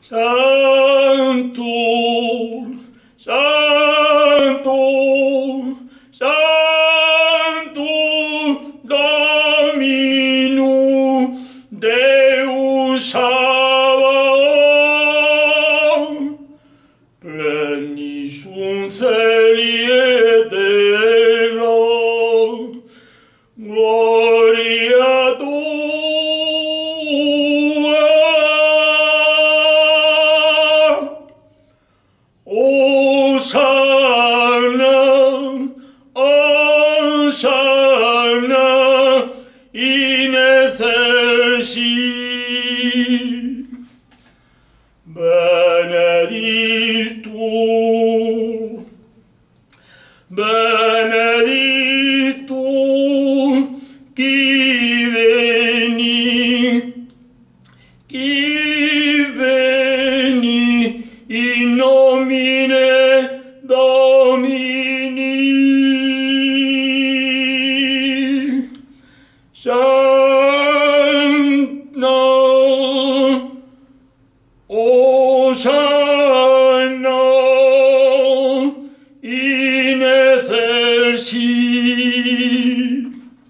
Sanctus, Sanctus, Sanctus Dominus Deus Sabaoth, pleni sunt celi et terra, gloria tua. Hosanna in excelsis, benedictus, benedictus qui veni in nomine Domini. Sancta, Hosanna in excelsis,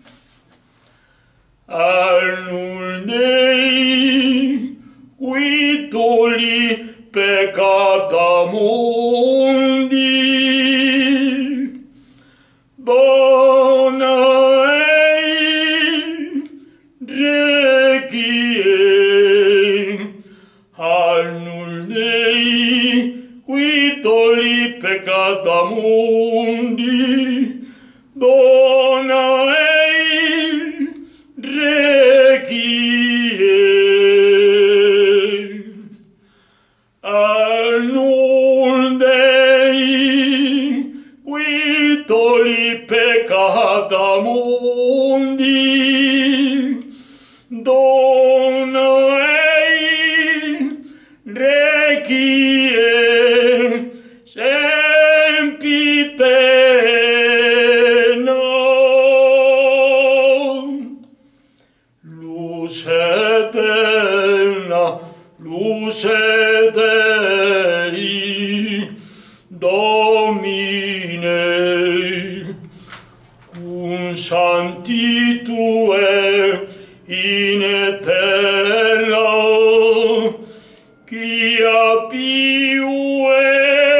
annus Dei qui tolli peccata mundi, dona requiem, annus Dei qui tolli peccata mundi, dona requiem, annus Dei qui tolli peccata mundi, dona requiem sempiterna, luz eterna, luz Dei, Domine, cum sanctitudine in eterna, quia piue,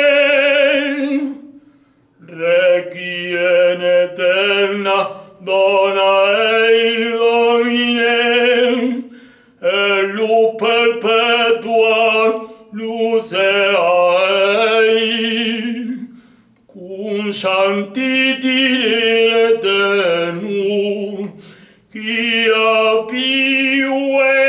requiem eterna, dona ei Domine, et lux perpetua lucea ei, cum sanctitudine eternum, quia piue